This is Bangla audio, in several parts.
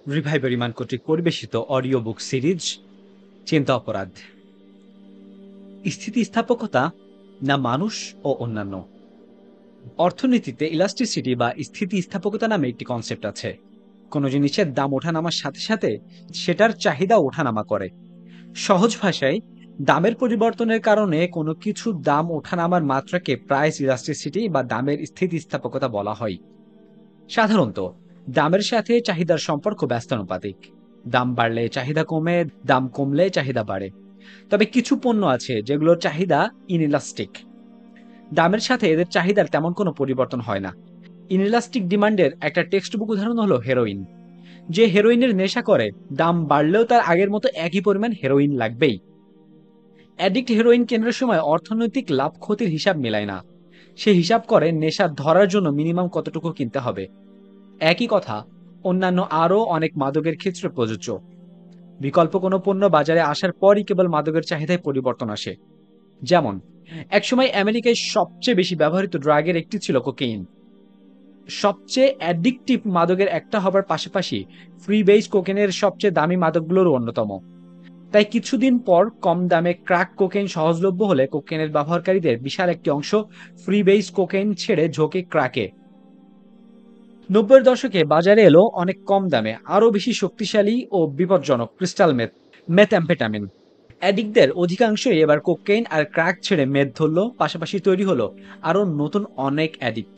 রিভাইভার ইমান কর্তৃক পরিবেশিত অডিও বুক সিরিজ চিন্তা অপরাধ। স্থিতিস্থাপকতা না মানুষ ও অন্যান্য। অর্থনীতিতে ইলাস্টিসিটি বা স্থিতিস্থাপকতা নামে একটি কনসেপ্ট আছে। কোনো জিনিসের দাম ওঠানামার সাথে সাথে সেটার চাহিদা ওঠানামা করে। সহজ ভাষায়, দামের পরিবর্তনের কারণে কোনো কিছুর দাম ওঠানামার মাত্রাকে প্রাইস ইলাস্টিসিটি বা দামের স্থিতিস্থাপকতা বলা হয়। সাধারণত দামের সাথে চাহিদার সম্পর্ক ব্যস্তানুপাতিক। দাম বাড়লে চাহিদা কমে, দাম কমলে চাহিদা বাড়ে। তবে কিছু পণ্য আছে যেগুলোর চাহিদা ইনইলাস্টিক। দামের সাথে এদের চাহিদার তেমন কোনো পরিবর্তন হয় না। ইনইলাস্টিক ডিমান্ডের একটা টেক্সট বুক উদাহরণ হলো হেরোইন। যে হেরোইনের নেশা করে, দাম বাড়লেও তার আগের মতো একই পরিমাণ হেরোইন লাগবেই। অ্যাডিক্ট হেরোইন কেনার সময় অর্থনৈতিক লাভ ক্ষতির হিসাব মেলায় না। সে হিসাব করে নেশা ধরার জন্য মিনিমাম কতটুকু কিনতে হবে। একই কথা অন্যান্য আরও অনেক মাদকের ক্ষেত্রে প্রযোজ্য। বিকল্প কোনো পণ্য বাজারে আসার পরই কেবল মাদকের চাহিদায় পরিবর্তন আসে। যেমন, একসময় আমেরিকায় সবচেয়ে বেশি ব্যবহৃত ড্রাগের একটি ছিল কোকেইন। সবচেয়ে অ্যাডিকটিভ মাদকের একটা হবার পাশাপাশি ফ্রি বেস কোকেনের সবচেয়ে দামি মাদকগুলোর অন্যতম। তাই কিছুদিন পর কম দামে ক্র্যাক কোকেইন সহজলভ্য হলে কোকেনের ব্যবহারকারীদের বিশাল একটি অংশ ফ্রি বেস কোকেইন ছেড়ে ঝোঁকে ক্র্যাকে। 90-এর দশকে বাজারে এলো অনেক কম দামে আরও বেশি শক্তিশালী ও বিপজ্জনক ক্রিস্টাল মেথঅ্যাম্ফেটামিন। অ্যাডিক্টদের অধিকাংশই এবার কোকেইন আর ক্র্যাক ছেড়ে মেথ ধরল, পাশাপাশি তৈরি হলো আরও নতুন অনেক অ্যাডিক্ট।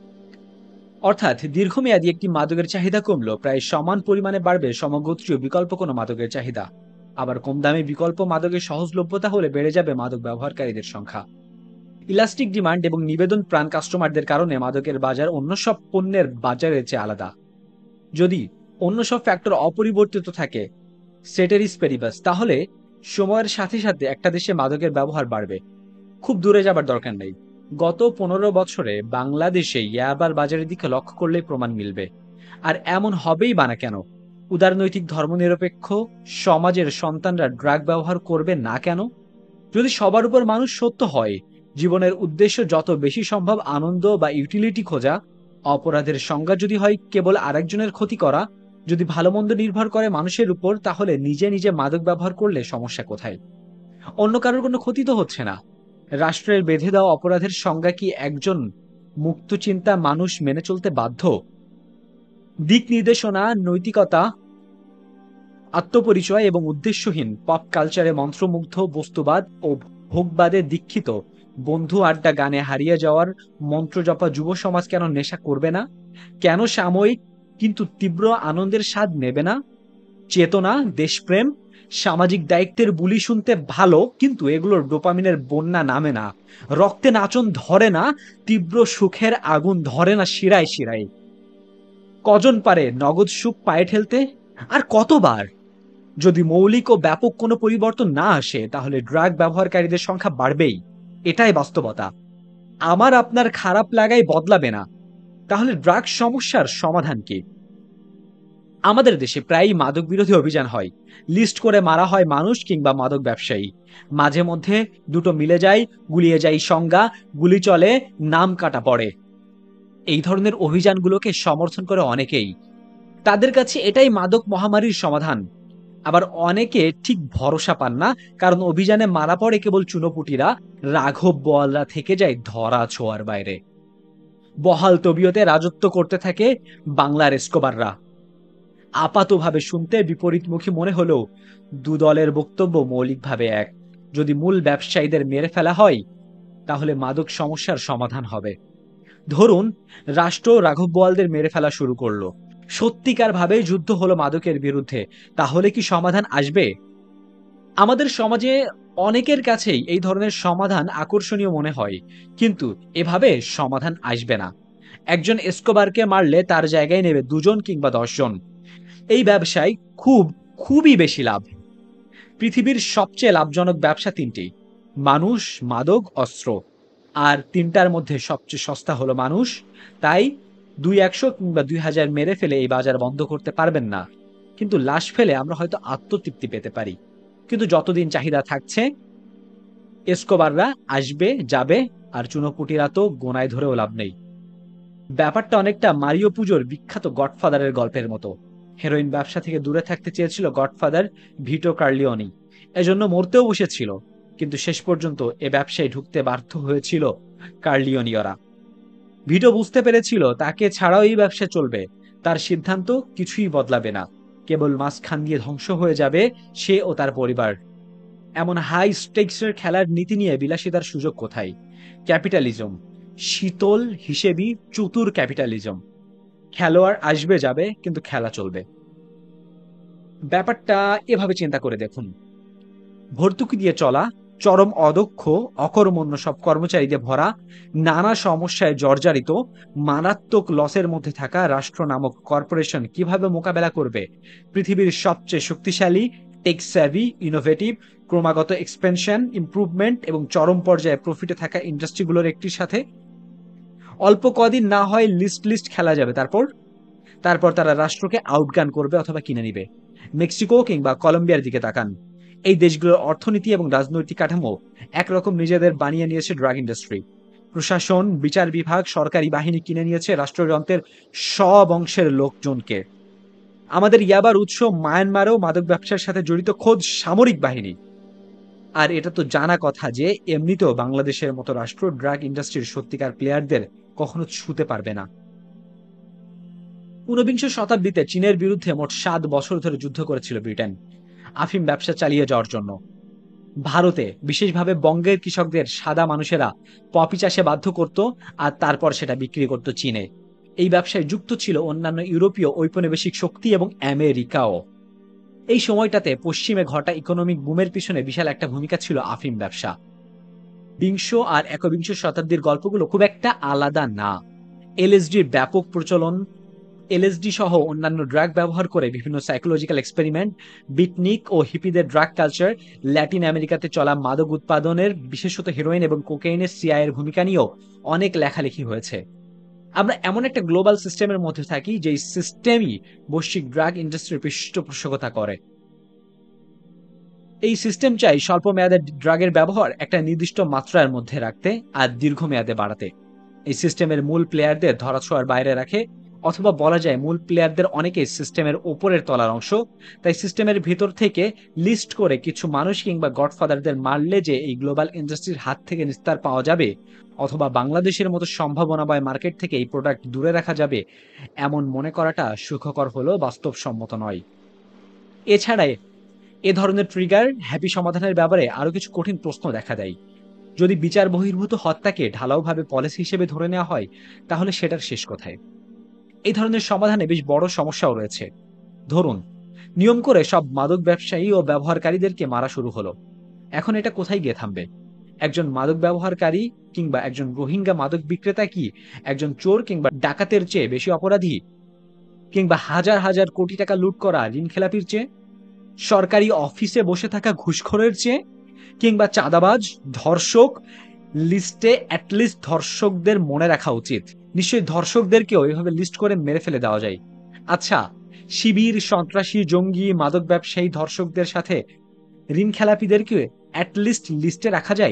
অর্থাৎ দীর্ঘমেয়াদী একটি মাদকের চাহিদা কমলো, প্রায় সমান পরিমাণে বাড়বে সমগোত্রীয় বিকল্প কোনো মাদকের চাহিদা। আবার কম দামে বিকল্প মাদকের সহজলভ্যতা হলে বেড়ে যাবে মাদক ব্যবহারকারীদের সংখ্যা। ইলাস্টিক ডিমান্ড এবং নিবেদন প্রাণ কাস্টমারদের কারণে মাদকের বাজার অন্য সব পণ্যের বাজারের চেয়ে আলাদা। যদি অন্য সব ফ্যাক্টর অপরিবর্তিত থাকে, সেটেরিস পেরিবাস, তাহলে সময়ের সাথে সাথে একটা দেশে মাদকের ব্যবহার বাড়বে। খুব দূরে যাবার দরকার নেই। গত 15 বছরে বাংলাদেশে ইয়াবার বাজারের দিকে লক্ষ্য করলেই প্রমাণ মিলবে। আর এমন হবেই বা না কেন? উদারনৈতিক ধর্মনিরপেক্ষ সমাজের সন্তানরা ড্রাগ ব্যবহার করবে না কেন? যদি সবার উপর মানুষ সত্য হয়, জীবনের উদ্দেশ্য যত বেশি সম্ভব আনন্দ বা ইউটিলিটি খোঁজা, অপরাধের সংজ্ঞা যদি হয় কেবল আরেকজনের ক্ষতি করা, যদি ভালো মন্দ নির্ভর করে মানুষের উপর, তাহলে নিজে নিজে মাদক ব্যবহার করলে সমস্যা কোথায়? অন্য কারোর কোনো ক্ষতি তো হচ্ছে না। রাষ্ট্রের বেঁধে দেওয়া অপরাধের সংজ্ঞা কি একজন মুক্ত চিন্তা মানুষ মেনে চলতে বাধ্য? দিক নির্দেশনা, নৈতিকতা, আত্মপরিচয় এবং উদ্দেশ্যহীন পপ কালচারে মন্ত্রমুগ্ধ বস্তুবাদ ও ভোগবাদে দীক্ষিত বন্ধু আড্ডা গানে হারিয়ে যাওয়ার মন্ত্রজপা যুব সমাজ কেন নেশা করবে না? কেন সাময়িক কিন্তু তীব্র আনন্দের স্বাদ নেবে না? চেতনা, দেশপ্রেম, সামাজিক দায়িত্বের বুলি শুনতে ভালো, কিন্তু এগুলোর ডোপামিনের বন্যা নামে না, রক্তে নাচন ধরে না, তীব্র সুখের আগুন ধরে না শিরায় শিরায়। কজন পারে নগদ সুখ পায়ে ঠেলতে? আর কতবার? যদি মৌলিক ও ব্যাপক কোনো পরিবর্তন না আসে, তাহলে ড্রাগ ব্যবহারকারীদের সংখ্যা বাড়বেই। এটাই বাস্তবতা। আমার আপনার খারাপ লাগাই বদলাবে না। তাহলে ড্রাগ সমস্যার সমাধান কি? আমাদের দেশে প্রায়ই মাদক বিরোধী অভিযান হয়। লিস্ট করে মারা হয় মানুষ কিংবা মাদক ব্যবসায়ী। মাঝে মধ্যে দুটো মিলে যায়, গুলিয়ে যায় সংজ্ঞা, গুলি চলে, নাম কাটা পড়ে। এই ধরনের অভিযানগুলোকে সমর্থন করে অনেকেই। তাদের কাছে এটাই মাদক মহামারীর সমাধান। আবার অনেকে ঠিক ভরসা পান না, কারণ অভিযানে মারা পড়ে কেবল চুনোপুটিরা, রাঘব বোয়ালরা থেকে যায় ধরা ছোঁয়ার বাইরে। বহাল তবিয়তে রাজত্ব করতে থাকে বাংলার এসকোবাররা। আপাতভাবে শুনতে বিপরীতমুখী মনে হলেও দু দলের বক্তব্য মৌলিকভাবে এক। যদি মূল ব্যবসায়ীদের মেরে ফেলা হয়, তাহলে মাদক সমস্যার সমাধান হবে। ধরুন, রাষ্ট্র রাঘব বোয়ালদের মেরে ফেলা শুরু করলো, সত্যিকার ভাবে যুদ্ধ হলো মাদকের বিরুদ্ধে, তাহলে কি সমাধান আসবে? আমাদের সমাজে অনেকের কাছেই এই ধরনের সমাধান আকর্ষণীয় মনে হয়, কিন্তু এভাবে সমাধান আসবে না। একজন এসকোবারকে মারলে তার জায়গায় নেবে 2 জন কিংবা 10 জন। এই ব্যবসায় খুবই বেশি লাভ। পৃথিবীর সবচেয়ে লাভজনক ব্যবসা 3টি: মানুষ, মাদক, অস্ত্র। আর 3টার মধ্যে সবচেয়ে সস্তা হলো মানুষ। তাই 100 কিংবা 2000 মেরে ফেলে এই বাজার বন্ধ করতে পারবেন না, কিন্তু লাশ ফেলে আমরা হয়তো আত্মতৃপ্তি পেতে পারি। কিন্তু যতদিন চাহিদা থাকছে, এসকোবাররা আসবে যাবে, আর চুনোপুটিরা তো গোনায় ধরেও লাভ নেই। ব্যাপারটা অনেকটা মারিও পুজোর বিখ্যাত গডফাদারের গল্পের মতো। হেরোইন ব্যবসা থেকে দূরে থাকতে চেয়েছিল গডফাদার ভিটো কার্লিওনি, এজন্য মরতেও বসেছিল, কিন্তু শেষ পর্যন্ত এ ব্যবসায় ঢুকতে বাধ্য হয়েছিল কার্লিওনিয়রা। ভিটো বুঝতে পেরেছিল তাকে ছাড়াও এই ব্যবসা চলবে, তার সিদ্ধান্ত কিছুই বদলাবে না, কেবল মাঝখান দিয়ে ধ্বংস হয়ে যাবে সে ও তার পরিবার। এমন হাই স্টেকসের খেলার নীতি নিয়ে বিলাসিতার সুযোগ কোথায়? ক্যাপিটালিজম, শীতল হিসেবি চতুর ক্যাপিটালিজম। খেলোয়াড় আসবে যাবে, কিন্তু খেলা চলবে। ব্যাপারটা এভাবে চিন্তা করে দেখুন, ভর্তুকি দিয়ে চলা, চরম অদক্ষ অকর্মণ্য সব কর্মচারীদের ভরা, নানা সমস্যায় জর্জরিত, মারাত্মক লসের মধ্যে থাকা রাষ্ট্র নামক কর্পোরেশন কিভাবে মোকাবেলা করবে পৃথিবীর সবচেয়ে শক্তিশালী, টেক স্যাভি, ইনোভেটিভ, ক্রমাগত এক্সপেনশন, ইমপ্রুভমেন্ট এবং চরম পর্যায়ে প্রফিটে থাকা ইন্ডাস্ট্রিগুলোর একটির সাথে? অল্প কদিন না হয় লিস্ট লিস্ট খেলা যাবে, তারপর তারা রাষ্ট্রকে আউটগান করবে অথবা কিনে নিবে। মেক্সিকো কিংবা কলম্বিয়ার দিকে তাকান, এই দেশগুলোর অর্থনীতি এবং রাজনৈতিক কাঠামো একরকম নিজেদের বানিয়ে নিয়েছে ড্রাগ ইন্ডাস্ট্রি। প্রশাসন, বিচার বিভাগ, সরকারি বাহিনী কিনে নিয়েছে রাষ্ট্রযন্ত্রের সব অংশের লোকজনকে। আমাদের ইয়াবার উৎস মায়ানমারেও মাদক ব্যবসার সাথে জড়িত খোদ সামরিক বাহিনী। আর এটা তো জানা কথা যে এমনিতেও বাংলাদেশের মতো রাষ্ট্র ড্রাগ ইন্ডাস্ট্রির সত্যিকার প্লেয়ারদের কখনো ছুঁতে পারবে না। ঊনবিংশ শতাব্দীতে চীনের বিরুদ্ধে মোট 7 বছর ধরে যুদ্ধ করেছিল ব্রিটেন আফিম ব্যবসা চালিয়ে যাওয়ার জন্য। ভারতে, বিশেষভাবে বঙ্গের কৃষকদের সাদা মানুষেরা পপি চাষে বাধ্য করত, আর তারপর সেটা বিক্রি করত চীনে। এই ব্যবসায় যুক্ত ছিল অন্যান্য ইউরোপীয় ঔপনিবেশিক শক্তি এবং আমেরিকাও। এই সময়টাতে পশ্চিমে ঘটা ইকোনমিক বুমের পিছনে বিশাল একটা ভূমিকা ছিল আফিম ব্যবসা। বিংশ আর একবিংশ শতাব্দীর গল্পগুলো খুব একটা আলাদা না। এলএসডির ব্যাপক প্রচলন, এলএসডি সহ অন্যান্য ড্রাগ ব্যবহার করে বিভিন্ন সাইকোলজিক্যাল এক্সপেরিমেন্ট, বিটনিক ও হিপিদের ড্রাগ কালচার, ল্যাটিন আমেরিকাতে চলা মাদক উৎপাদনের, বিশেষত হেরোইন এবং কোকেইনের সিআইয়ের ভূমিকা নিয়েও অনেক লেখালেখি হয়েছে। আমরা এমন একটা গ্লোবাল সিস্টেমের মধ্যে থাকি যে সিস্টেমই বৈশ্বিক ড্রাগ ইন্ডাস্ট্রির পৃষ্ঠপোষকতা করে। এই সিস্টেম চাই স্বল্প মেয়াদে ড্রাগের ব্যবহার একটা নির্দিষ্ট মাত্রার মধ্যে রাখতে আর দীর্ঘমেয়াদে বাড়াতে। এই সিস্টেমের মূল প্লেয়ারদের ধরাছোঁয়ার বাইরে রাখে, অথবা বলা যায় মূল প্লেয়ারদের অনেকেই সিস্টেমের ওপরের তলার অংশ। তাই সিস্টেমের ভিতর থেকে লিস্ট করে কিছু মানুষ কিংবা গডফাদারদের মারলে যে এই গ্লোবাল ইন্ডাস্ট্রির হাত থেকে নিস্তার পাওয়া যাবে, অথবা বাংলাদেশের মতো সম্ভাবনাময় মার্কেট থেকে এই প্রোডাক্ট দূরে রাখা যাবে, এমন মনে করাটা সুখকর হলেও বাস্তবসম্মত নয়। এছাড়া এ ধরনের ট্রিগার হ্যাপি সমাধানের ব্যাপারে আরো কিছু কঠিন প্রশ্ন দেখা দেয়। যদি বিচার বহির্ভূত হত্যাকে ঢালাওভাবে পলিসি হিসেবে ধরে নেওয়া হয়, তাহলে সেটার শেষ কোথায়? এই ধরনের সমাধানে বেশ বড় সমস্যাও রয়েছে। ধরুন, নিয়ম করে সব মাদক ব্যবসায়ী ও ব্যবহারকারীদেরকে মারা শুরু হলো। এখন এটা কোথায় গিয়ে থামবে? একজন মাদক ব্যবহারকারী কিংবা একজন রোহিঙ্গা মাদক বিক্রেতা কি একজন চোর কিংবা ডাকাতের চেয়ে বেশি অপরাধী? কিংবা হাজার হাজার কোটি টাকা লুট করা ঋণখেলাপির চেয়ে? সরকারি অফিসে বসে থাকা ঘুষখোরের চেয়ে? কিংবা চাঁদাবাজ, ধর্ষক? লিস্টে অ্যাটলিস্ট ধর্ষকদের মনে রাখা উচিত। নিশ্চয়ই ধর্ষকদেরকেও এভাবে লিস্ট করে মেরে ফেলে দেওয়া যায়। আচ্ছা, শিবির, সন্ত্রাসী, জঙ্গি, মাদক ব্যবসায়ী, ধর্ষকদের সাথে ঋণ খেলাপিদেরকে অ্যাটলিস্ট লিস্টে রাখা যায়?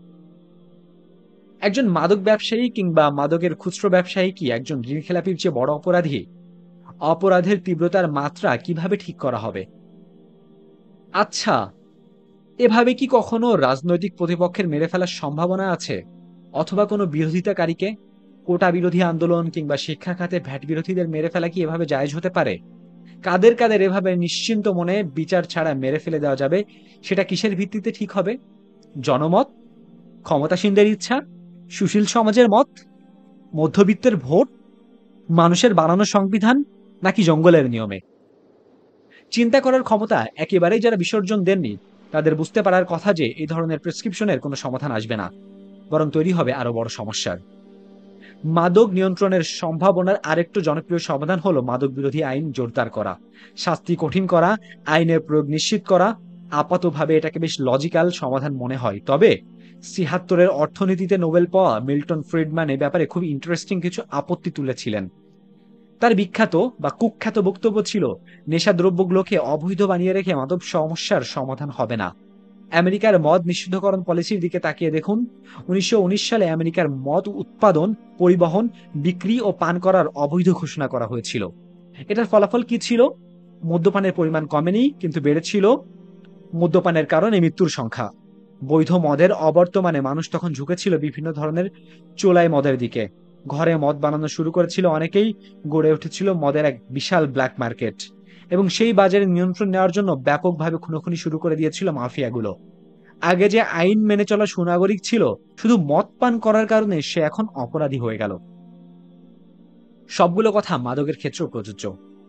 একজন মাদক ব্যবসায়ী কিংবা মাদকের খুচরো ব্যবসায়ী কি একজন ঋণ খেলাপির চেয়ে বড় অপরাধী? অপরাধের তীব্রতার মাত্রা কিভাবে ঠিক করা হবে? আচ্ছা, এভাবে কি কখনো রাজনৈতিক প্রতিপক্ষের মেরে ফেলার সম্ভাবনা আছে? অথবা কোনো বিরোধিতাকারীকে, কোটা বিরোধী আন্দোলন কিংবা শিক্ষা খাতে ভ্যাট বিরোধীদের মেরে ফেলা কি এভাবে জায়েজ হতে পারে? কাদের কাদের এভাবে নিশ্চিন্ত মনে বিচার ছাড়া মেরে ফেলে দেওয়া যাবে, সেটা কিসের ভিত্তিতে ঠিক হবে? জনমত, ক্ষমতাসীনদের ইচ্ছা, সুশীল সমাজের মত, মধ্যবিত্তের ভোট, মানুষের বানানো সংবিধান, নাকি জঙ্গলের নিয়মে? চিন্তা করার ক্ষমতা একেবারেই যারা বিসর্জন দেননি, তাদের বুঝতে পারার কথা যে এই ধরনের প্রেসক্রিপশনের কোনো সমাধান আসবে না, বরং তৈরি হবে আরো বড় সমস্যার। মাদক নিয়ন্ত্রণের সম্ভাবনার আরেকটু জনপ্রিয় সমাধান হলো মাদক বিরোধী আইন জোরদার করা, শাস্তি কঠিন করা, আইনের প্রয়োগ নিশ্চিত করা। আপাতভাবে এটাকে বেশ লজিক্যাল সমাধান মনে হয়, তবে ৭৬-এর অর্থনীতিতে নোবেল পাওয়া মিল্টন ফ্রিডম্যান এ ব্যাপারে খুব ইন্টারেস্টিং কিছু আপত্তি তুলেছিলেন। তার বিখ্যাত বা কুখ্যাত বক্তব্য ছিল, নেশাদ্রব্যগুলোকে অবৈধ বানিয়ে রেখে মাদক সমস্যার সমাধান হবে না। আমেরিকার মদ নিষিদ্ধকরণ পলিসির দিকে তাকিয়ে দেখুন। ১৯১৯ সালে আমেরিকার মদ উৎপাদন, পরিবহন, বিক্রি ও পান করার অবৈধ ঘোষণা করা হয়েছিল। এটার ফলাফল কি ছিল? মদ্যপানের পরিমাণ কমেনি, কিন্তু বেড়েছিল মদ্যপানের কারণে মৃত্যুর সংখ্যা। বৈধ মদের অবর্তমানে মানুষ তখন ঝুঁকেছিল বিভিন্ন ধরনের চোলাই মদের দিকে। ঘরে মদ বানানো শুরু করেছিল অনেকেই, গড়ে উঠেছিল মদের এক বিশাল ব্ল্যাক মার্কেট, এবং সেই বাজারে নিয়ন্ত্রণ নেওয়ার জন্য ব্যাপকভাবে খুনোখুনি শুরু করে দিয়েছিল মাফিয়াগুলো। আগে যে আইন মেনে চলা সুনাগরিক ছিল, শুধু মদ পান করার কারণে সে এখন অপরাধী হয়ে গেল। সবগুলো কথা মাদকের ক্ষেত্রেও প্রযোজ্য।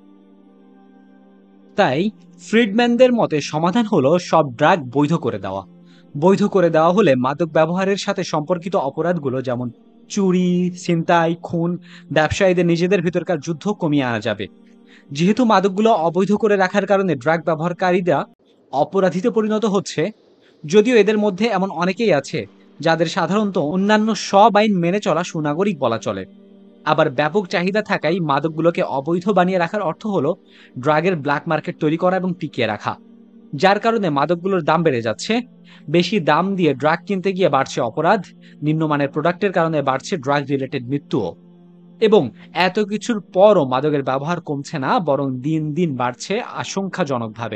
তাই ফ্রিডম্যানদের মতে সমাধান হলো সব ড্রাগ বৈধ করে দেওয়া। বৈধ করে দেওয়া হলে মাদক ব্যবহারের সাথে সম্পর্কিত অপরাধগুলো, যেমন চুরি, ছিনতাই, খুন, ব্যবসায়ীদের নিজেদের ভিতরকার যুদ্ধ কমিয়ে আনা যাবে। যেহেতু মাদকগুলো অবৈধ করে রাখার কারণে ড্রাগ ব্যবহারকারীরা অপরাধীতে পরিণত হচ্ছে, যদিও এদের মধ্যে এমন অনেকেই আছে যাদের সাধারণত অন্যান্য সব আইন মেনে চলা সুনাগরিক বলা চলে। আবার ব্যাপক চাহিদা থাকায় মাদকগুলোকে অবৈধ বানিয়ে রাখার অর্থ হলো ড্রাগের ব্ল্যাক মার্কেট তৈরি করা এবং টিকিয়ে রাখা, যার কারণে মাদকগুলোর দাম বেড়ে যাচ্ছে। বেশি দাম দিয়ে ড্রাগ কিনতে গিয়ে বাড়ছে অপরাধ, নিম্নমানের প্রোডাক্টের কারণে বাড়ছে ড্রাগ রিলেটেড মৃত্যুও। এবং এত কিছুর পরও মাদকের ব্যবহার কমছে না, বরং দিন দিন বাড়ছে আশঙ্কাজনকভাবে।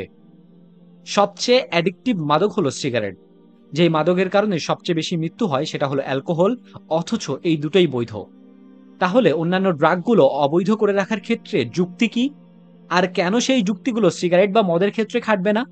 সবচেয়ে অ্যাডিকটিভ মাদক হলো সিগারেট। যেই মাদকের কারণে সবচেয়ে বেশি মৃত্যু হয় সেটা হলো অ্যালকোহল, অথচ এই দুটোই বৈধ। তাহলে অন্যান্য ড্রাগগুলো অবৈধ করে রাখার ক্ষেত্রে যুক্তি কি? আর কেন সেই যুক্তিগুলো সিগারেট বা মদের ক্ষেত্রে খাটবে না?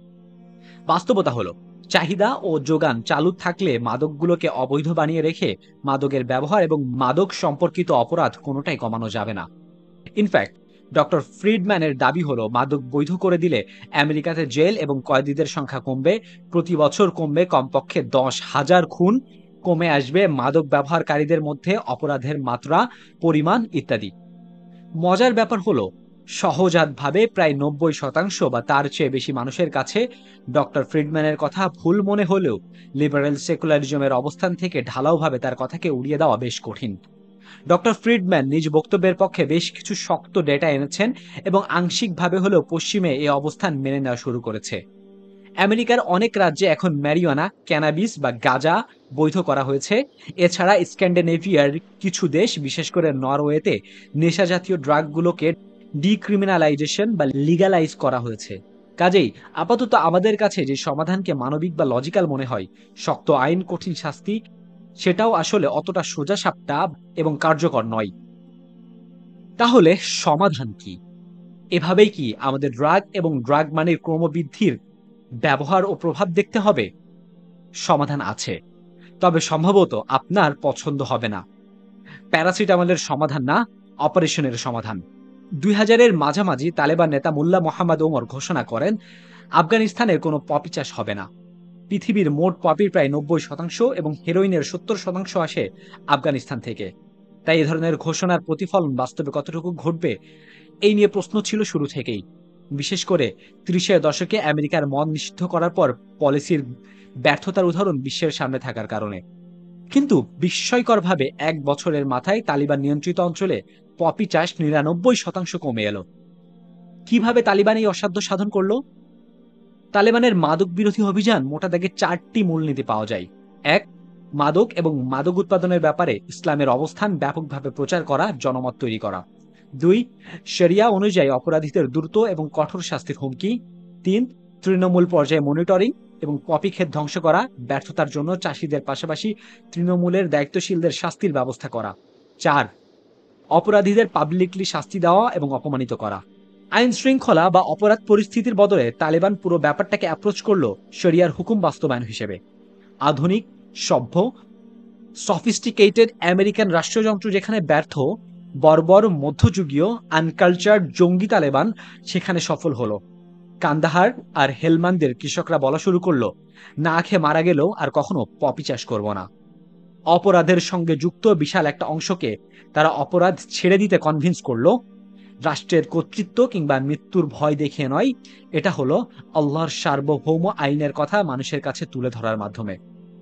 বাস্তবতা হলো, চাহিদা ও যোগান চালু থাকলে মাদকগুলোকে অবৈধ বানিয়ে রেখে মাদকের ব্যবহার এবং মাদক সম্পর্কিত অপরাধ কোনোটাই কমানো যাবে না। ইনফ্যাক্ট ডক্টর ফ্রিডম্যানের দাবি হলো মাদক বৈধ করে দিলে আমেরিকাতে জেল এবং কয়েদিদের সংখ্যা কমবে, প্রতি বছর কমবে কমপক্ষে 10,000 খুন, কমে আসবে মাদক ব্যবহারকারীদের মধ্যে অপরাধের মাত্রা, পরিমাণ ইত্যাদি। মজার ব্যাপার হলো, সহজাতভাবে প্রায় 90% বা তার চেয়ে বেশি মানুষের কাছে ডক্টর ফ্রিডম্যানের কথা ভুল মনে হলেও লিবারেল সেকুলারিজমের অবস্থান থেকে ঢালাওভাবে তার কথাকে উড়িয়ে দেওয়া বেশ কঠিন। ডক্টর ফ্রিডম্যান নিজ বক্তব্যের পক্ষে বেশ কিছু শক্ত ডেটা এনেছেন এবং আংশিকভাবে হলেও পশ্চিমে এই অবস্থান মেনে নেওয়া শুরু করেছে। আমেরিকার অনেক রাজ্যে এখন ম্যারিওয়ানা, ক্যানাবিস বা গাঁজা বৈধ করা হয়েছে। এছাড়া স্ক্যান্ডিনেভিয়ার কিছু দেশ, বিশেষ করে নরওয়েতে নেশা জাতীয় ড্রাগগুলোকে ডিক্রিমিনালাইজেশন বা লিগ্যালাইজ করা হয়েছে। কাজেই আপাতত আমাদের কাছে যে সমাধানকে মানবিক বা লজিক্যাল মনে হয়, শক্ত আইন, কঠিন শাস্তি, সেটাও আসলে অতটা সোজাসাপটা এবং কার্যকর নয়। তাহলে সমাধান কি? এভাবেই কি আমাদের ড্রাগ এবং ড্রাগ মানের ক্রমবৃদ্ধির ব্যবহার ও প্রভাব দেখতে হবে? সমাধান আছে, তবে সম্ভবত আপনার পছন্দ হবে না। প্যারাসিটামলের সমাধান না, অপারেশনের সমাধান। 2000-এর মাঝামাঝি তালেবান নেতা মোল্লা মোহাম্মদ ওমর ঘোষণা করেন আফগানিস্তানের কোনো পপি চাষ হবে না। পৃথিবীর মোট পপির প্রায় 90% এবং হেরোইনের 70% আসে আফগানিস্তান থেকে। তাই এ ধরনের ঘোষণার প্রতিফলন বাস্তবে কতটুকু ঘটবে, এই নিয়ে প্রশ্ন ছিল শুরু থেকেই। বিশেষ করে 30-এর দশকে আমেরিকার মদ নিষিদ্ধ করার পর পলিসির ব্যর্থতার উদাহরণ বিশ্বের সামনে থাকার কারণে। কিন্তু বিস্ময়করভাবে 1 বছরের মাথায় তালিবান নিয়ন্ত্রিত অঞ্চলে পপি চাষ 99% কমে এলো। কিভাবে তালিবান এই অসাধ্য সাধন করলো? তালেবানের মাদক বিরোধী অভিযান মোটা দাগে 4টি মূলনীতি পাওয়া যায়। 1. মাদক এবং মাদক উৎপাদনের ব্যাপারে ইসলামের অবস্থান ব্যাপকভাবে প্রচার করা, জনমত তৈরি করা। 2. শরিয়া অনুযায়ী অপরাধীদের দ্রুত এবং কঠোর শাস্তির হুমকি। 3. তৃণমূল পর্যায়ে মনিটরিং এবং পপি ক্ষেত ধ্বংস করা, ব্যর্থতার জন্য চাষিদের পাশাপাশি তৃণমূলের দায়িত্বশীলদের শাস্তির ব্যবস্থা করা। 4. অপরাধীদের পাবলিকলি শাস্তি দেওয়া এবং অপমানিত করা। আইন শৃঙ্খলা বা অপরাধ পরিস্থিতির বদলে তালেবান পুরো ব্যাপারটাকে অ্যাপ্রোচ করলো শরিয়ার হুকুম বাস্তবায়ন হিসেবে। আধুনিক, সভ্য, সফিস্টিকেটেড আমেরিকান রাষ্ট্রযন্ত্র যেখানে ব্যর্থ, বর্বর মধ্যযুগীয় আনকালচার্ড জঙ্গি তালেবান সেখানে সফল হলো। কান্দাহার আর হেলমান্দের কৃষকরা বলা শুরু করলো, না খেয়ে মারা গেলেও আর কখনো পপি চাষ করব না। অপরাধের সঙ্গে যুক্ত বিশাল একটা অংশকে তারা অপরাধ ছেড়ে দিতে কনভিন্স করলো। রাষ্ট্রের কর্তৃত্ব কিংবা মৃত্যুর ভয় দেখিয়ে নয়, এটা হলো আল্লাহর সার্বভৌম আইনের কথা মানুষের কাছে তুলে ধরার মাধ্যমে।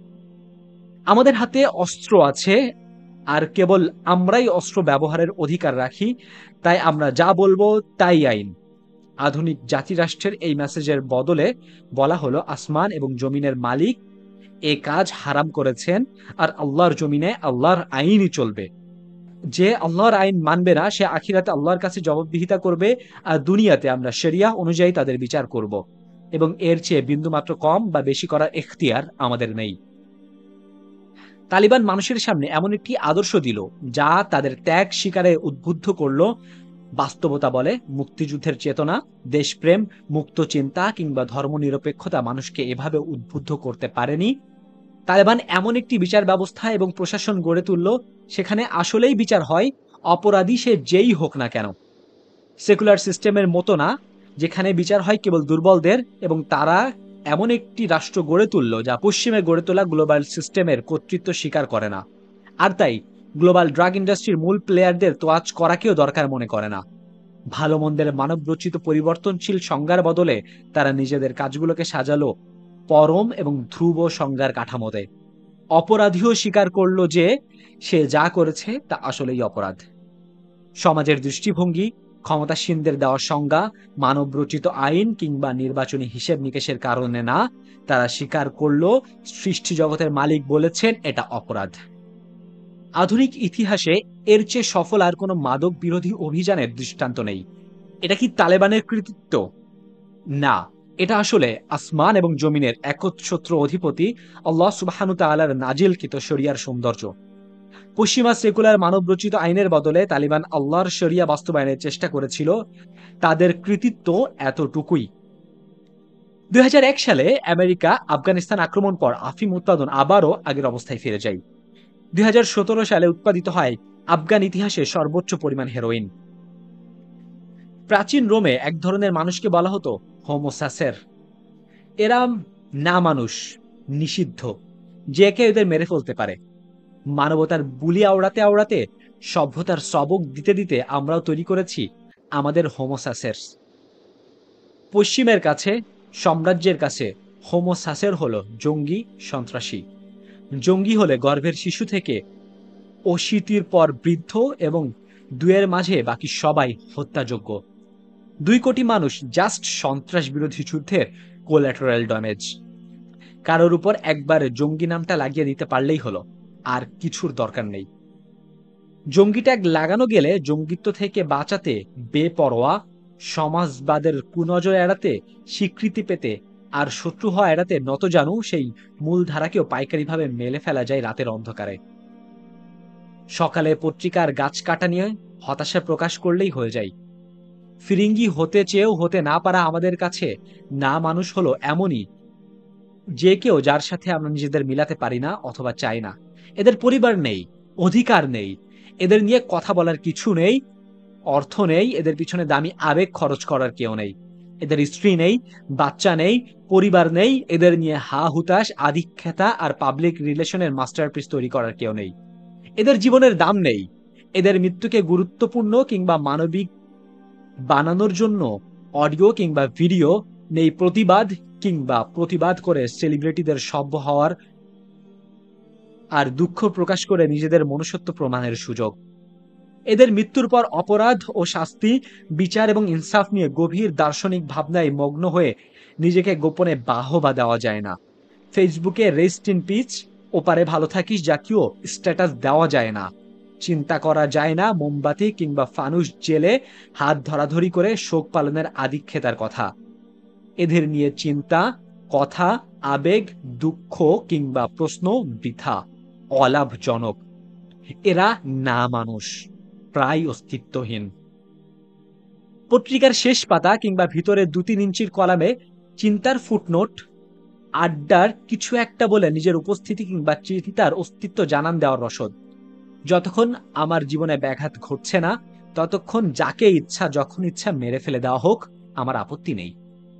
আমাদের হাতে অস্ত্র আছে, আর কেবল আমরাই অস্ত্র ব্যবহারের অধিকার রাখি, তাই আমরা যা বলবো তাই আইন। আধুনিক জাতিরাষ্ট্রের এই মেসেজের বদলে বলা হলো, আসমান এবং জমিনের মালিক এ কাজ হারাম করেছেন, আর আল্লাহর জমিনে আল্লাহর আইনই চলবে। যে আল্লাহর আইন মানবে না সে আখিরাতে আল্লাহর কাছে জবাবদিহিতা করবে, আর দুনিয়াতে আমরা শরিয়া অনুযায়ী তাদের বিচার করব, এবং এর চেয়ে বিন্দুমাত্র কম বা বেশি করার এখতিয়ার আমাদের নেই। তালিবান মানুষের সামনে এমন একটি আদর্শ দিল যা তাদের ত্যাগ স্বীকারে উদ্বুদ্ধ করলো। বাস্তবতা বলে মুক্তিযুদ্ধের চেতনা, দেশপ্রেম, মুক্ত চিন্তা কিংবা ধর্মনিরপেক্ষতা মানুষকে এভাবে উদ্বুদ্ধ করতে পারেনি। তালেবান এমন একটি বিচার ব্যবস্থা এবং প্রশাসন গড়ে তুলল সেখানে আসলেই বিচার হয়, অপরাধী সে যেই হোক না কেন। সেকুলার সিস্টেমের মতো না, যেখানে বিচার হয় কেবল দুর্বলদের, এবং তারা এমন একটি রাষ্ট্র গড়ে তুলল যা পশ্চিমে গড়ে তোলা গ্লোবাল সিস্টেমের কর্তৃত্ব স্বীকার করে না। আর তাই গ্লোবাল ড্রাগ ইন্ডাস্ট্রির মূল প্লেয়ারদের তোয়াজ করাকেও দরকার মনে করে না। ভালো মন্দের মানবরচিত পরিবর্তনশীল সংজ্ঞার বদলে তারা নিজেদের কাজগুলোকে সাজালো পরম এবং ধ্রুব সংজ্ঞার কাঠামোতে। অপরাধীও স্বীকার করলো যে সে যা করেছে তা আসলেই অপরাধ। সমাজের দৃষ্টিভঙ্গি, ক্ষমতাসীনদের দেওয়া সংজ্ঞা, মানবরচিত আইন কিংবা নির্বাচনী হিসেব নিকেশের কারণে না, তারা স্বীকার করলো সৃষ্টি জগতের মালিক বলেছেন এটা অপরাধ। আধুনিক ইতিহাসে এর চেয়ে সফল আর কোনো মাদক বিরোধী অভিযানের দৃষ্টান্ত নেই। এটা কি তালেবানের কৃতিত্ব? না, এটা আসলে আসমান এবং জমিনের একচ্ছত্র অধিপতি আল্লাহ সুবহানাহু তাআলার নাজিলকৃত শরিয়ার সৌন্দর্য। পশ্চিমা সেকুলার মানবরচিত আইনের বদলে তালিবান আল্লাহর শরিয়া বাস্তবায়নের চেষ্টা করেছিল। তাদের কৃতিত্ব এতটুকুই। ২০০১ সালে আমেরিকা আফগানিস্তান আক্রমণ পর আফিম উৎপাদন আবারও আগের অবস্থায় ফিরে যায়। ২০১৭ সালে উৎপাদিত হয় আফগান ইতিহাসে সর্বোচ্চ পরিমাণ হেরোইন। প্রাচীন রোমে এক ধরনের মানুষকে বলা হতো হোমোসাসের। এরা না মানুষ, নিষিদ্ধ, যে কেউ এদের মেরে ফেলতে পারে। মানবতার বুলি আওড়াতে আওড়াতে, সভ্যতার সবক দিতে দিতে আমরাও তৈরি করেছি আমাদের হোমোসাসের। পশ্চিমের কাছে, সাম্রাজ্যের কাছে হোমোসাসের হলো জঙ্গি, সন্ত্রাসী। জঙ্গি হলে গর্ভের শিশু থেকে অশীতির পর বৃদ্ধ এবং দুয়ের মাঝে বাকি সবাই হত্যাযোগ্য। ২ কোটি মানুষ জাস্ট সন্ত্রাস বিরোধী যুদ্ধের কোল্যাটারাল ড্যামেজ। কারোর উপর একবার জঙ্গি নামটা লাগিয়ে দিতে পারলেই হলো, আর কিছুর দরকার নেই। জঙ্গি ট্যাগ লাগানো গেলে জঙ্গিত্ব থেকে বাঁচাতে, বেপরোয়া, সমাজবাদের কুনজর এড়াতে, স্বীকৃতি পেতে আর শত্রু হওয়া এড়াতে নতজানু সেই মূল ধারাকেও পাইকারিভাবে মেলে ফেলা যায় রাতের অন্ধকারে। সকালে পত্রিকার গাছ কাটা নিয়ে হতাশা প্রকাশ করলেই হয়ে যায়। ফিরিঙ্গি হতে চেয়েও হতে না পারা আমাদের কাছে না মানুষ হলো এমনই যে কেউ যার সাথে আমরা নিজেদের মিলাতে পারি না অথবা চাই না। এদের পরিবার নেই, অধিকার নেই, এদের নিয়ে কথা বলার কিছু নেই, অর্থ নেই, এদের পিছনে দামি আবেগ খরচ করার কেউ নেই। এদের স্ত্রী নেই, বাচ্চা নেই, পরিবার নেই, এদের নিয়ে হা হুতাশ, আধিক্যতা আর পাবলিক রিলেশনের মাস্টারপিস তৈরি করার কেউ নেই। এদের জীবনের দাম নেই। এদের মৃত্যুকে গুরুত্বপূর্ণ কিংবা মানবিক বানানোর জন্য অডিও কিংবা ভিডিও নেই, প্রতিবাদ কিংবা প্রতিবাদ করে সেলিব্রিটিদের সভ্য হওয়ার আর দুঃখ প্রকাশ করে নিজেদের মনুষ্যত্ব প্রমাণের সুযোগ। এদের মৃত্যুর পর অপরাধ ও শাস্তি, বিচার এবং ইনসাফ নিয়ে গভীর দার্শনিক ভাবনায় মগ্ন হয়ে নিজেকে গোপনে বাহবা দেওয়া যায় না। ফেসবুকে রেস্ট ইন পিস, ওপারে ভালো থাকিস জাতীয় স্ট্যাটাস দেওয়া যায় না। চিন্তা করা যায় না মোমবাতি কিংবা ফানুস জেলে হাত ধরাধরি করে শোক পালনের আধিক্যতার কথা। এদের নিয়ে চিন্তা, কথা, আবেগ, দুঃখ কিংবা প্রশ্ন বৃথা, অলাভজনক। এরা না মানুষ, প্রায় অস্তিত্বহীন। পত্রিকার শেষ পাতা কিংবা ভিতরে ২-৩ ইঞ্চির কলামে চিন্তার ফুটনোট, আড্ডার কিছু একটা বলে নিজের উপস্থিতি কিংবা চিন্তার অস্তিত্ব জানান দেওয়ার রসদ। যতক্ষণ আমার জীবনে ব্যাঘাত ঘটছে না, ততক্ষণ যাকে ইচ্ছা যখন ইচ্ছা মেরে ফেলে দেওয়া হোক, আমার আপত্তি নেই।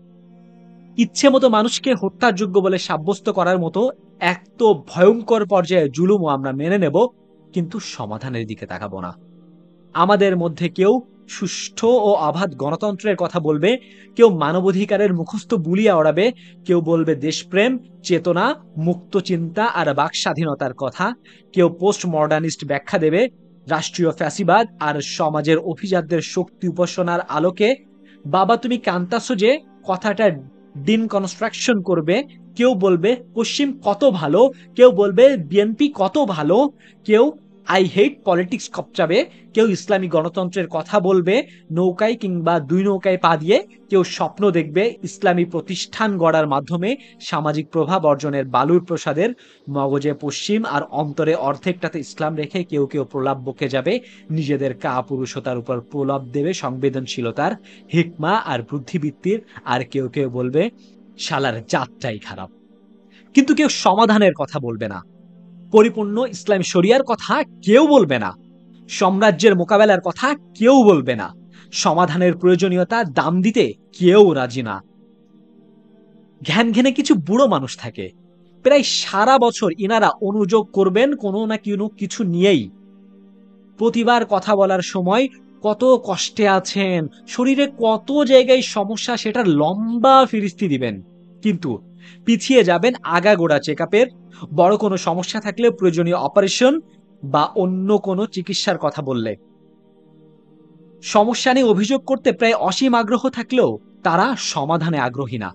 ইচ্ছে মতো মানুষকে হত্যার যোগ্য বলে সাব্যস্ত করার মতো এক তো ভয়ঙ্কর পর্যায়ে জুলুমও আমরা মেনে নেব, কিন্তু সমাধানের দিকে তাকাবো না। আমাদের মধ্যে কেউ সুষ্ঠু ও অবাধ গণতন্ত্রের কথা বলবে, কেউ মানবাধিকারের মুখস্থ বুলিয়ে ওড়াবে, কেউ বলবে দেশপ্রেম, চেতনা, মুক্ত চিন্তা আর বাক স্বাধীনতার কথা, কেউ পোস্ট মডার্নিস্ট ব্যাখ্যা দেবে রাষ্ট্রীয় ফ্যাসিবাদ আর সমাজের অভিজাতদের শক্তি উপাসনার আলোকে। বাবা তুমি কান্তাছো যে কথাটা ডিনকনস্ট্রাকশন করবে। কেউ বলবে পশ্চিম কত ভালো, কেউ বলবে বিএনপি কত ভালো, কেউ আই হেট পলিটিক্স কপচাবে, কেউ ইসলামী গণতন্ত্রের কথা বলবে নৌকায় কিংবা দুই নৌকায় পা দিয়ে, কেউ স্বপ্ন দেখবে ইসলামী প্রতিষ্ঠান গড়ার মাধ্যমে সামাজিক প্রভাব অর্জনের বালুর প্রসাদের মগজে পশ্চিম আর অন্তরে অর্ধেকটাতে ইসলাম রেখে কেউ কেউ প্রলাপ বকে যাবে, নিজেদের কাপুরুষতার উপর প্রলাপ দেবে সংবেদনশীলতার, হিকমা আর বুদ্ধিবৃত্তির, আর কেউ কেউ বলবে শালার জাতটাই খারাপ। কিন্তু কেউ সমাধানের কথা বলবে না, পরিপূর্ণ ইসলামী শরিয়ার কথা কেউ বলবে না, সাম্রাজ্যের মোকাবেলার কথা কেউ বলবে না, সমাধানের প্রয়োজনীয়তা দাম দিতে কেউ রাজি না। ঘ্যান ঘেনে কিছু বুড়ো মানুষ থাকে, প্রায় সারা বছর ইনারা অনুযোগ করবেন কোনো না কোনো কিছু নিয়েই। প্রতিবার কথা বলার সময় কত কষ্টে আছেন, শরীরে কত জায়গায় সমস্যা, সেটার লম্বা ফিরিস্তি দিবেন, কিন্তু পিছিয়ে যাবেন আগাগোড়া চেকআপের, বড় কোনো সমস্যা থাকলে প্রয়োজনীয় অপারেশন বা অন্য কোনো চিকিৎসার কথা বললে। সমস্যা নিয়ে অভিযোগ করতে প্রায় অসীম আগ্রহ থাকলেও তারা সমাধানে আগ্রহী না।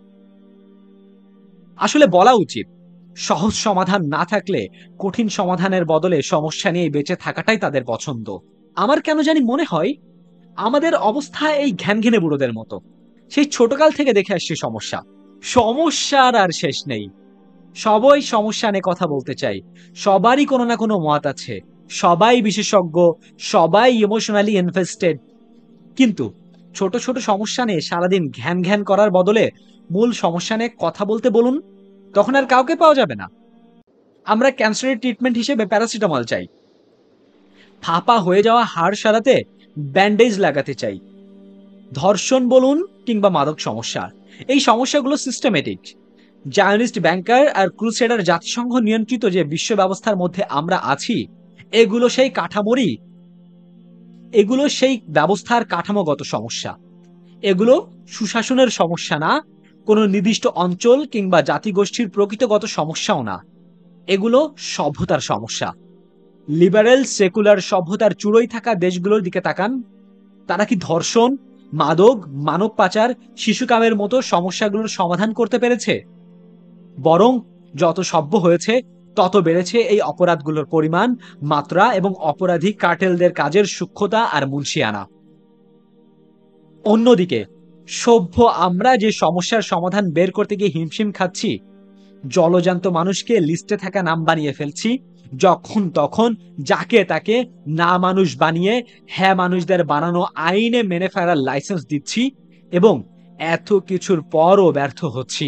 আসলে বলা উচিত, সহজ সমাধান না থাকলে কঠিন সমাধানের বদলে সমস্যা নিয়ে বেঁচে থাকাটাই তাদের পছন্দ। আমার কেন জানি মনে হয় আমাদের অবস্থা এই ঘ্যানঘেনে বুড়োদের মতো। সেই ছোটকাল থেকে দেখে আসছি সমস্যা, সমস্যার আর শেষ নেই। সবাই সমস্যা নিয়ে কথা বলতে চাই, সবারই কোনো না কোনো মত আছে, সবাই বিশেষজ্ঞ, সবাই ইমোশনালি ইনভেস্টেড। কিন্তু ছোট ছোট সমস্যা নিয়ে সারাদিন ঘ্যান ঘ্যান করার বদলে মূল সমস্যা নিয়ে কথা বলতে বলুন, তখন আর কাউকে পাওয়া যাবে না। আমরা ক্যান্সারের ট্রিটমেন্ট হিসেবে প্যারাসিটামল চাই, ফাঁপা হয়ে যাওয়া হাড় সারাতে ব্যান্ডেজ লাগাতে চাই। ধর্ষণ বলুন কিংবা মাদক সমস্যা, এই সমস্যাগুলো সিস্টেমেটিক। জায়নিস্ট ব্যাংকার আর ক্রুসেডার জাতিসংঘ নিয়ন্ত্রিত যে বিশ্ব ব্যবস্থার মধ্যে আমরা আছি, এগুলো সেই কাঠামোরই, এগুলো সেই ব্যবস্থার কাঠামোগত সমস্যা। এগুলো সুশাসনের সমস্যা না, কোনো নির্দিষ্ট অঞ্চল কিংবা জাতিগোষ্ঠীর প্রকৃতগত সমস্যাও না, এগুলো সভ্যতার সমস্যা। লিবারেল সেকুলার সভ্যতার চূড়োয় থাকা দেশগুলোর দিকে তাকান, তারা কি ধর্ষণ, মাদক, মানব পাচার, শিশুকামের মতো সমস্যাগুলোর সমাধান করতে পেরেছে? বরং যত সভ্য হয়েছে তত বেড়েছে এই অপরাধগুলোর পরিমাণ, মাত্রা এবং অপরাধী কার্টেলদের কাজের সূক্ষ্মতা আর মুনশিয়ানা। অন্যদিকে সভ্য আমরা যে সমস্যার সমাধান বের করতে গিয়ে হিমশিম খাচ্ছি, জলজান্ত মানুষকে লিস্টে থাকা নাম বানিয়ে ফেলছি, যখন তখন যাকে তাকে না মানুষ বানিয়ে হ্যাঁ মানুষদের বানানো আইনে মেনে ফেলার লাইসেন্স দিচ্ছি, এবং এত কিছুর পরও ব্যর্থ হচ্ছি।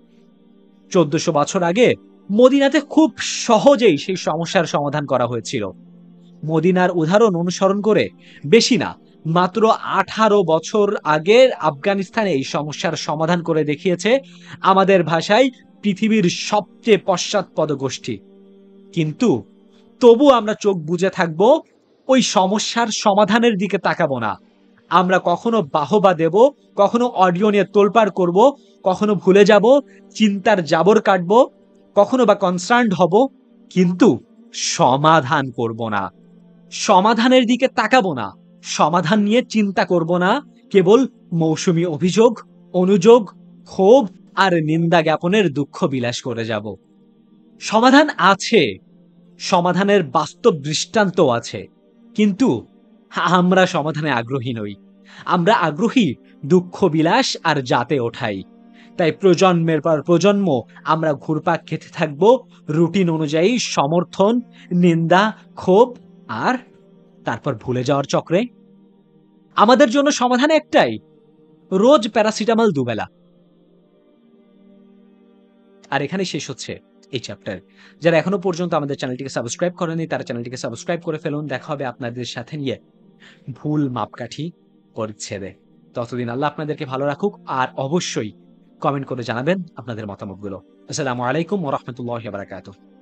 1400 বছর আগে মদিনাতে খুব সহজেই সেই সমস্যার সমাধান করা হয়েছিল। মদিনার উদাহরণ অনুসরণ করে বেশি না, মাত্র 18 বছর আগে আফগানিস্তানে এই সমস্যার সমাধান করে দেখিয়েছে আমাদের ভাষায় পৃথিবীর সবচেয়ে পশ্চাৎপদ গোষ্ঠী। কিন্তু তবু আমরা চোখ বুজে থাকবো, ওই সমস্যার সমাধানের দিকে তাকাবো না। আমরা কখনো বাহবা দেব, কখনো অডিও নিয়ে তোলপাড় করব, কখনো ভুলে যাব, চিন্তার জাবর কাটবো, কখনো বা কনসার্নড হব, কিন্তু সমাধান করব না। সমাধানের দিকে তাকাবো না, সমাধান নিয়ে চিন্তা করব না, কেবল মৌসুমী অভিযোগ, অনুযোগ, ক্ষোভ আর নিন্দা জ্ঞাপনের দুঃখ বিলাস করে যাব। সমাধান আছে, সমাধানের বাস্তব দৃষ্টান্ত আছে, কিন্তু আমরা সমাধানে আগ্রহী নই। আমরা আগ্রহী দুঃখ বিলাস আর জাতে ওঠাই। তাই প্রজন্মের পর প্রজন্ম আমরা ঘুরপাক খেতে থাকব রুটিন অনুযায়ী সমর্থন, নিন্দা, ক্ষোভ আর তারপর ভুলে যাওয়ার চক্রে। আমাদের জন্য সমাধান একটাই, রোজ প্যারাসিটামল দুবেলা। আর এখানে শেষ হচ্ছে এই চ্যাপ্টার। যারা এখনো পর্যন্ত আমাদের চ্যানেলটিকে সাবস্ক্রাইব করেনি তারা চ্যানেলটিকে সাবস্ক্রাইব করে ফেলুন। দেখা হবে আপনাদের সাথে নিয়ে ভুল মাপকাঠি পরিচ্ছেদে। ততদিন আল্লাহ আপনাদেরকে ভালো রাখুক, আর অবশ্যই কমেন্ট করে জানাবেন আপনাদের মতামতগুলো। আসসালামু আলাইকুম ওয়া রাহমাতুল্লাহি ওয়া বারাকাতুহু।